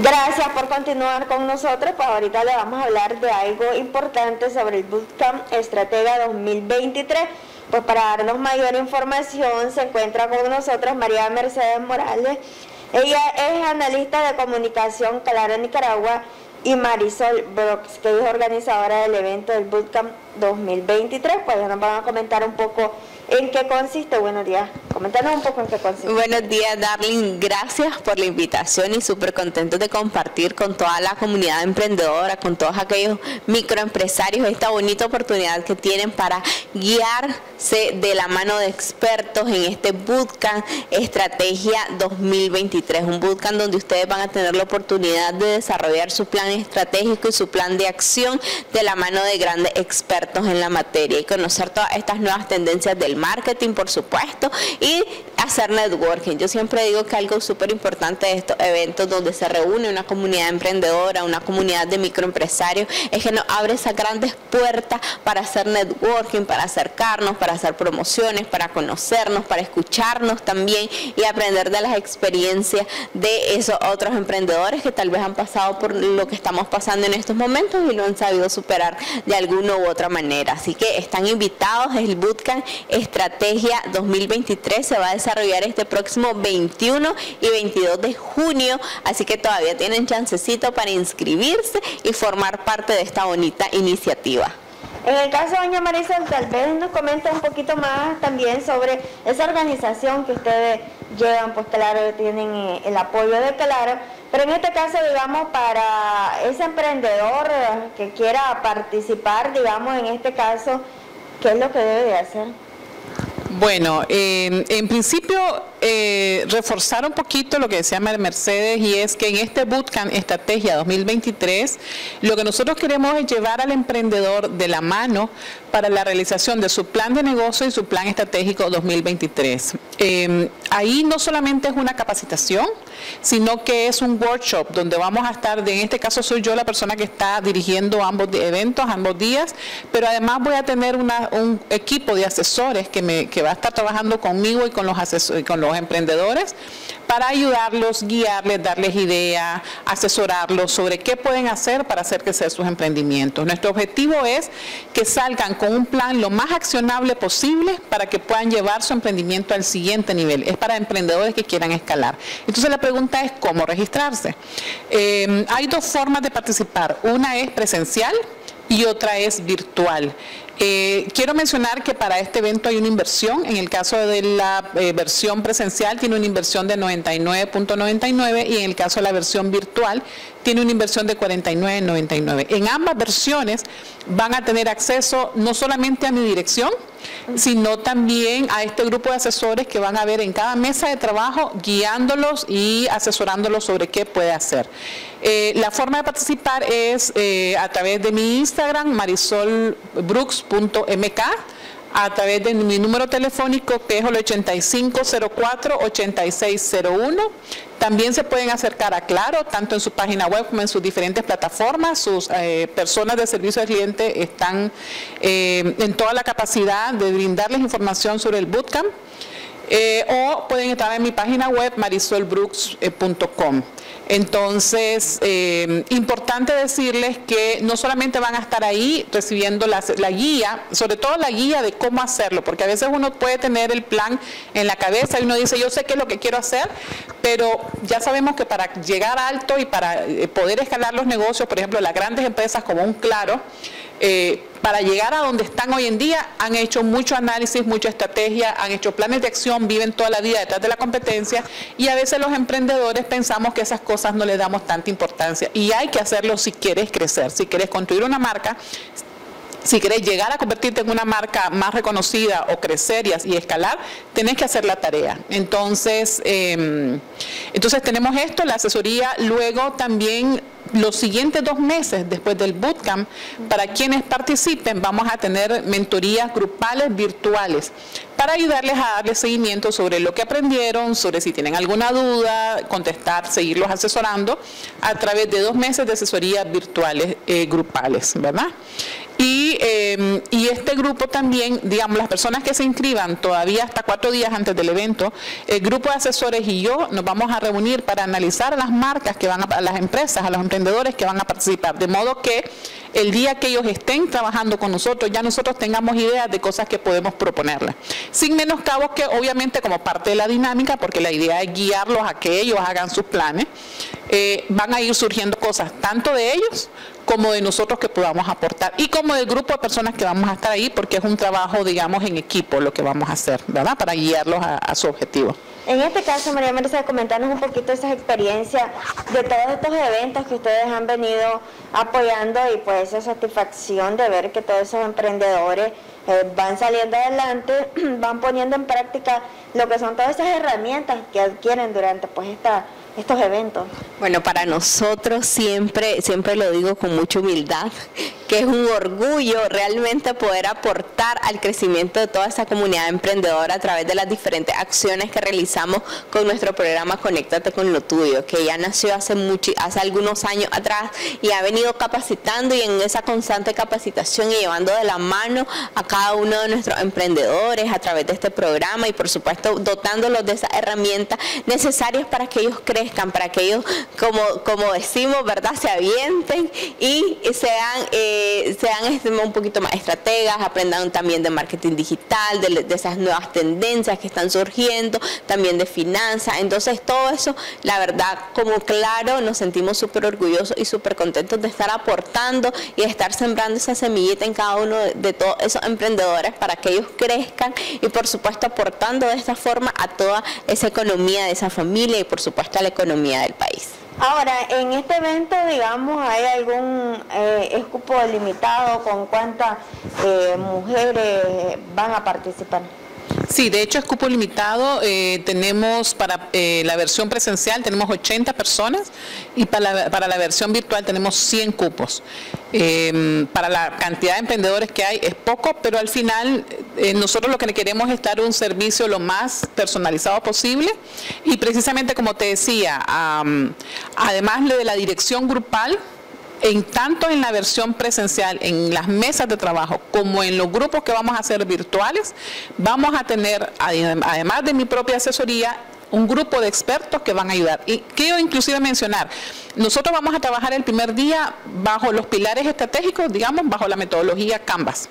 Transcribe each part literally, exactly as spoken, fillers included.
Gracias por continuar con nosotros. Pues ahorita le vamos a hablar de algo importante sobre el Bootcamp Estratega dos mil veintitrés. Pues para darnos mayor información se encuentra con nosotros María Mercedes Morales. Ella es analista de comunicación Claro Nicaragua, y Marisol Brooks, que es organizadora del evento del Bootcamp dos mil veintitrés. Pues ya nos van a comentar un poco en qué consiste. Buenos días, coméntanos un poco en qué consiste. Buenos días, Darling, gracias por la invitación y súper contentos de compartir con toda la comunidad emprendedora, con todos aquellos microempresarios, esta bonita oportunidad que tienen para guiarse de la mano de expertos en este Bootcamp Estrategia dos mil veintitrés, un Bootcamp donde ustedes van a tener la oportunidad de desarrollar su plan estratégico y su plan de acción de la mano de grandes expertos en la materia y conocer todas estas nuevas tendencias del marketing, por supuesto, y hacer networking. Yo siempre digo que algo súper importante de estos eventos donde se reúne una comunidad emprendedora, una comunidad de microempresarios, es que nos abre esas grandes puertas para hacer networking, para acercarnos, para hacer promociones, para conocernos, para escucharnos también y aprender de las experiencias de esos otros emprendedores que tal vez han pasado por lo que estamos pasando en estos momentos y lo han sabido superar de alguna u otra manera. Así que están invitados. El Bootcamp Estrategia dos mil veintitrés se va a desarrollar este próximo veintiuno y veintidós de junio, así que todavía tienen chancecito para inscribirse y formar parte de esta bonita iniciativa. En el caso de doña Marisol, tal vez nos comenta un poquito más también sobre esa organización que ustedes llevan. Pues claro, tienen el apoyo de Claro, pero en este caso, digamos, para ese emprendedor que quiera participar, digamos, en este caso, ¿qué es lo que debe de hacer? Bueno, eh, en principio eh, reforzar un poquito lo que decía Mercedes, y es que en este Bootcamp Estrategia dos mil veintitrés lo que nosotros queremos es llevar al emprendedor de la mano para la realización de su plan de negocio y su plan estratégico dos mil veintitrés. Eh, ahí no solamente es una capacitación, sino que es un workshop donde vamos a estar, de, en este caso soy yo la persona que está dirigiendo ambos eventos, ambos días, pero además voy a tener una, un equipo de asesores que, me, que va a estar trabajando conmigo y con los, asesores, con los emprendedores para ayudarlos, guiarles, darles ideas, asesorarlos sobre qué pueden hacer para hacer crecer sus emprendimientos. Nuestro objetivo es que salgan con un plan lo más accionable posible para que puedan llevar su emprendimiento al siguiente nivel. Es para emprendedores que quieran escalar. Entonces la pregunta es cómo registrarse. Eh, hay dos formas de participar. Una es presencial y otra es virtual. Eh, quiero mencionar que para este evento hay una inversión. En el caso de la eh, versión presencial tiene una inversión de noventa y nueve punto noventa y nueve y en el caso de la versión virtual tiene una inversión de cuarenta y nueve punto noventa y nueve. En ambas versiones van a tener acceso no solamente a mi dirección, sino también a este grupo de asesores que van a ver en cada mesa de trabajo, guiándolos y asesorándolos sobre qué puede hacer. Eh, la forma de participar es eh, a través de mi Instagram, marisol brooks punto m k, a través de mi número telefónico, que es el ochenta y cinco cero cuatro, ochenta y seis cero uno. También se pueden acercar a Claro, tanto en su página web como en sus diferentes plataformas. Sus eh, personas de servicio al cliente están eh, en toda la capacidad de brindarles información sobre el Bootcamp. Eh, o pueden entrar en mi página web marisol brooks punto com. Entonces, eh, importante decirles que no solamente van a estar ahí recibiendo la, la guía, sobre todo la guía de cómo hacerlo, porque a veces uno puede tener el plan en la cabeza y uno dice, yo sé qué es lo que quiero hacer, pero ya sabemos que para llegar alto y para poder escalar los negocios, por ejemplo, las grandes empresas como un Claro, eh, para llegar a donde están hoy en día, han hecho mucho análisis, mucha estrategia, han hecho planes de acción, viven toda la vida detrás de la competencia, y a veces los emprendedores pensamos que esas cosas no le damos tanta importancia, y hay que hacerlo si quieres crecer, si quieres construir una marca, si querés llegar a convertirte en una marca más reconocida o crecer y, y escalar, tenés que hacer la tarea. Entonces, eh, entonces tenemos esto, la asesoría. Luego también los siguientes dos meses después del Bootcamp, para quienes participen, vamos a tener mentorías grupales virtuales para ayudarles a darles seguimiento sobre lo que aprendieron, sobre si tienen alguna duda, contestar, seguirlos asesorando a través de dos meses de asesorías virtuales eh, grupales, ¿verdad? Y, eh, y este grupo también, digamos, las personas que se inscriban todavía hasta cuatro días antes del evento, el grupo de asesores y yo nos vamos a reunir para analizar a las marcas que van a, a las empresas, a los emprendedores que van a participar, de modo que el día que ellos estén trabajando con nosotros, ya nosotros tengamos ideas de cosas que podemos proponerles. Sin menoscabo que obviamente como parte de la dinámica, porque la idea es guiarlos a que ellos hagan sus planes, eh, van a ir surgiendo cosas tanto de ellos como de nosotros que podamos aportar y como del grupo de personas que vamos a estar ahí, porque es un trabajo, digamos, en equipo lo que vamos a hacer, ¿verdad? Para guiarlos a, a su objetivo. En este caso, María Mercedes, comentarnos un poquito esas experiencias de todos estos eventos que ustedes han venido apoyando y pues esa satisfacción de ver que todos esos emprendedores eh, van saliendo adelante, van poniendo en práctica lo que son todas esas herramientas que adquieren durante pues esta estos eventos. Bueno, para nosotros siempre, siempre lo digo con mucha humildad, que es un orgullo realmente poder aportar al crecimiento de toda esa comunidad emprendedora a través de las diferentes acciones que realizamos con nuestro programa Conéctate con lo Tuyo, que ya nació hace mucho, hace algunos años atrás y ha venido capacitando y en esa constante capacitación y llevando de la mano a cada uno de nuestros emprendedores a través de este programa y por supuesto dotándolos de esas herramientas necesarias para que ellos crezcan, para que ellos, como, como decimos, ¿verdad?, se avienten y sean, eh, sean un poquito más estrategas, aprendan también de marketing digital, de, de esas nuevas tendencias que están surgiendo, también de finanzas. Entonces todo eso, la verdad, como claro, nos sentimos súper orgullosos y súper contentos de estar aportando y de estar sembrando esa semillita en cada uno de, de todos esos emprendedores para que ellos crezcan y por supuesto aportando de esta forma a toda esa economía de esa familia y por supuesto a la economía del país. Ahora, en este evento, digamos, ¿hay algún eh, escupo limitado con cuántas eh, mujeres van a participar? Sí, de hecho es cupo limitado, eh, tenemos para eh, la versión presencial tenemos ochenta personas y para la, para la versión virtual tenemos cien cupos. Eh, para la cantidad de emprendedores que hay es poco, pero al final eh, nosotros lo que queremos es dar un servicio lo más personalizado posible y precisamente como te decía, um, además de la dirección grupal, en tanto en la versión presencial, en las mesas de trabajo, como en los grupos que vamos a hacer virtuales, vamos a tener, además de mi propia asesoría, un grupo de expertos que van a ayudar. Y quiero inclusive mencionar, nosotros vamos a trabajar el primer día bajo los pilares estratégicos, digamos, bajo la metodología Canvas.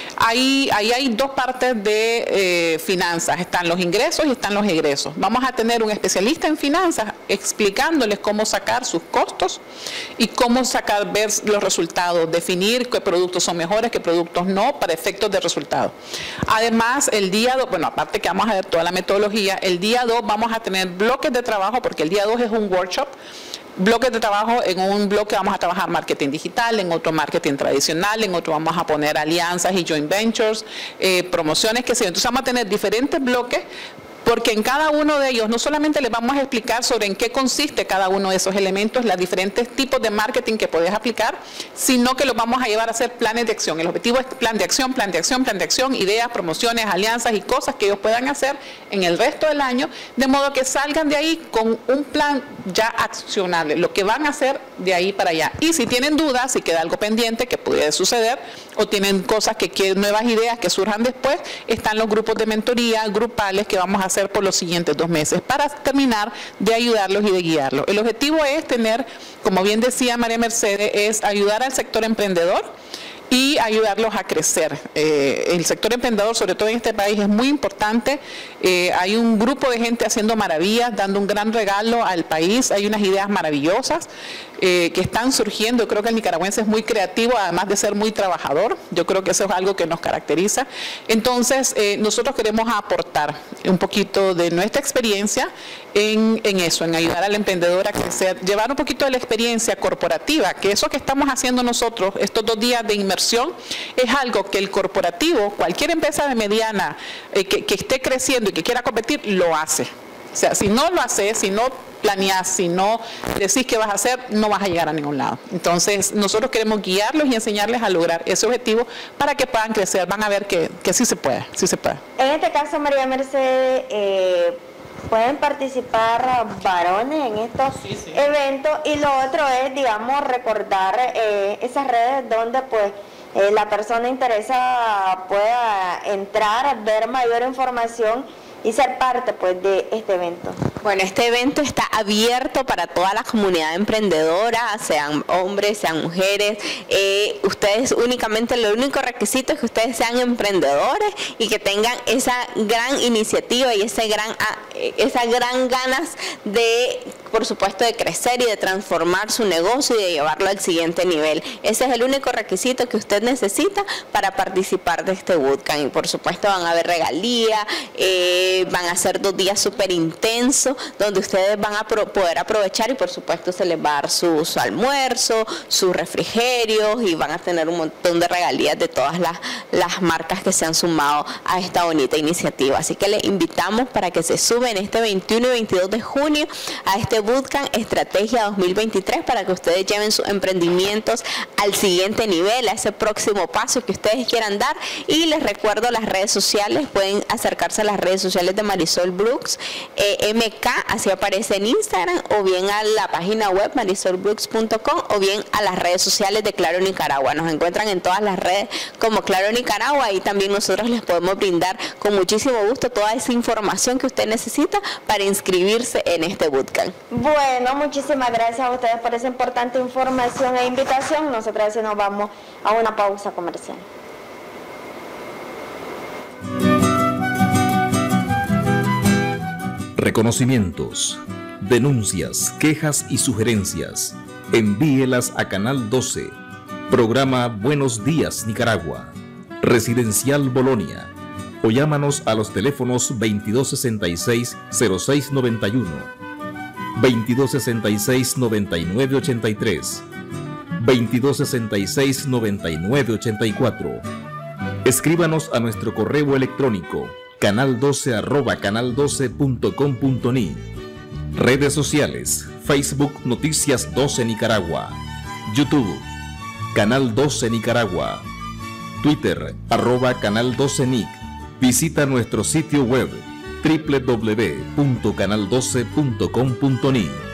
Ahí, ahí hay dos partes de eh, finanzas, están los ingresos y están los egresos. Vamos a tener un especialista en finanzas explicándoles cómo sacar sus costos y cómo sacar, ver los resultados, definir qué productos son mejores, qué productos no, para efectos de resultado. Además, el día dos, bueno, aparte que vamos a ver toda la metodología, el día dos vamos a tener bloques de trabajo, porque el día dos es un workshop, bloques de trabajo. En un bloque vamos a trabajar marketing digital, en otro marketing tradicional, en otro vamos a poner alianzas y joint ventures, eh, promociones, que sé yo. Entonces vamos a tener diferentes bloques, porque en cada uno de ellos no solamente les vamos a explicar sobre en qué consiste cada uno de esos elementos, los diferentes tipos de marketing que puedes aplicar, sino que los vamos a llevar a hacer planes de acción. El objetivo es plan de acción, plan de acción, plan de acción, ideas, promociones, alianzas y cosas que ellos puedan hacer en el resto del año, de modo que salgan de ahí con un plan ya accionable, lo que van a hacer de ahí para allá. Y si tienen dudas, si queda algo pendiente que pudiera suceder, o tienen cosas que quieren, nuevas ideas que surjan después, están los grupos de mentoría grupales que vamos a hacer por los siguientes dos meses para terminar de ayudarlos y de guiarlos. El objetivo es tener, como bien decía María Mercedes, es ayudar al sector emprendedor y ayudarlos a crecer. Eh, el sector emprendedor, sobre todo en este país, es muy importante. Eh, hay un grupo de gente haciendo maravillas, dando un gran regalo al país. Hay unas ideas maravillosas eh, que están surgiendo. Yo creo que el nicaragüense es muy creativo, además de ser muy trabajador. Yo creo que eso es algo que nos caracteriza. Entonces, eh, nosotros queremos aportar un poquito de nuestra experiencia en, en eso, en ayudar al emprendedor a crecer, llevar un poquito de la experiencia corporativa, que eso que estamos haciendo nosotros, estos dos días de inmersión, es algo que el corporativo, cualquier empresa de mediana eh, que, que esté creciendo y que quiera competir, lo hace. O sea, si no lo haces, si no planeas, si no decís qué vas a hacer, no vas a llegar a ningún lado. Entonces, nosotros queremos guiarlos y enseñarles a lograr ese objetivo para que puedan crecer. Van a ver que, que sí se puede, sí se puede. En este caso, María Mercedes, eh, pueden participar varones en estos sí, sí. eventos, y lo otro es, digamos, recordar eh, esas redes donde pues eh, la persona interesada pueda entrar, ver mayor información y ser parte pues de este evento. Bueno, este evento está abierto para toda la comunidad emprendedora, sean hombres, sean mujeres. Eh, ustedes únicamente, lo único requisito es que ustedes sean emprendedores y que tengan esa gran iniciativa y ese gran, esa gran ganas de, por supuesto, de crecer y de transformar su negocio y de llevarlo al siguiente nivel. Ese es el único requisito que usted necesita para participar de este bootcamp. Y por supuesto van a haber regalías, eh, van a ser dos días súper intensos, donde ustedes van a pro poder aprovechar y por supuesto se les va a dar su, su almuerzo, sus refrigerios y van a tener un montón de regalías de todas las, las marcas que se han sumado a esta bonita iniciativa. Así que les invitamos para que se suben este veintiuno y veintidós de junio a este Bootcamp Estrategia dos mil veintitrés para que ustedes lleven sus emprendimientos al siguiente nivel, a ese próximo paso que ustedes quieran dar. Y les recuerdo las redes sociales, pueden acercarse a las redes sociales de Marisol Brooks, eh, M K, así aparece en Instagram, o bien a la página web marisol brooks punto com, o bien a las redes sociales de Claro Nicaragua. Nos encuentran en todas las redes como Claro Nicaragua y también nosotros les podemos brindar con muchísimo gusto toda esa información que usted necesita para inscribirse en este bootcamp. Bueno, muchísimas gracias a ustedes por esa importante información e invitación. Nosotros así nos vamos a una pausa comercial. Reconocimientos, denuncias, quejas y sugerencias. Envíelas a Canal doce, programa Buenos Días Nicaragua, Residencial Bolonia, o llámanos a los teléfonos veintidós sesenta y seis, cero seis noventa y uno, veintidós sesenta y seis, noventa y nueve ochenta y tres, veintidós sesenta y seis, noventa y nueve ochenta y cuatro. Escríbanos a nuestro correo electrónico canal doce arroba canal doce punto com punto ni. Redes sociales: Facebook Noticias doce Nicaragua, YouTube Canal doce Nicaragua, Twitter arroba Canal doce Nic. Visita nuestro sitio web doble u doble u doble u punto canal doce punto com punto ni.